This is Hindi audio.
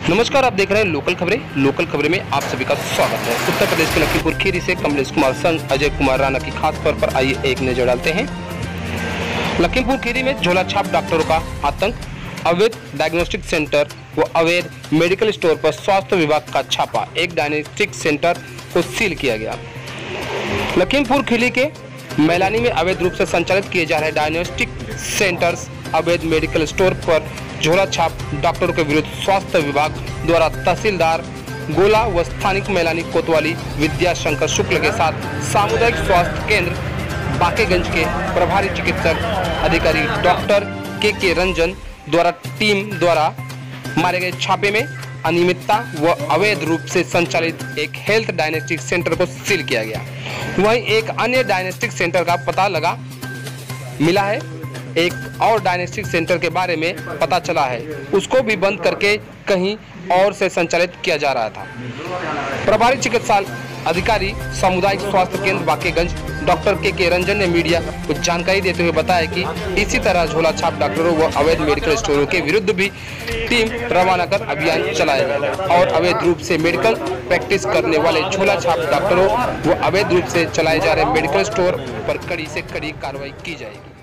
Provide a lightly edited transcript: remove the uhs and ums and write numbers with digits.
नमस्कार, आप देख रहे हैं लोकल खबरें। लोकल खबरें में आप सभी का स्वागत है। उत्तर प्रदेश के लखीमपुर खीरी से कमलेश कुमार संघ अजय कुमार राणा की खास खबर पर आइए एक नजर डालते हैं। लखीमपुर खीरी में झोला छाप डॉक्टरों का आतंक, अवैध डायग्नोस्टिक सेंटर व अवैध मेडिकल स्टोर पर स्वास्थ्य विभाग का छापा। एक डायग्नोस्टिक सेंटर को सील किया गया। लखीमपुर खीरी के मैलानी में अवैध रूप से संचालित किए जा रहे डायग्नोस्टिक सेंटर्स, अवैध मेडिकल स्टोर पर झोला छाप डॉक्टरों के विरुद्ध स्वास्थ्य विभाग द्वारा तहसीलदार गोला व स्थानिक मैलानी कोतवाली विद्याशंकर शुक्ल के साथ सामुदायिक स्वास्थ्य केंद्र बाकेगंज के प्रभारी चिकित्सक अधिकारी डॉक्टर के रंजन द्वारा टीम द्वारा मारे गए छापे में अनियमितता व अवैध रूप से संचालित एक हेल्थ डायग्नोस्टिक सेंटर को सील किया गया। वहीं एक अन्य डायग्नोस्टिक सेंटर का पता मिला है। एक और डायग्नोस्टिक सेंटर के बारे में पता चला है, उसको भी बंद करके कहीं और से संचालित किया जा रहा था। प्रभारी चिकित्सा अधिकारी सामुदायिक स्वास्थ्य केंद्र बाकेगंज डॉक्टर के रंजन ने मीडिया को जानकारी देते हुए बताया कि इसी तरह झोला छाप डॉक्टरों व अवैध मेडिकल स्टोरों के विरुद्ध भी टीम रवाना कर अभियान चलाएगा और अवैध रूप से मेडिकल प्रैक्टिस करने वाले झोला छाप डॉक्टरों व अवैध रूप से चलाए जा रहे मेडिकल स्टोर पर कड़ी से कड़ी कार्रवाई की जाएगी।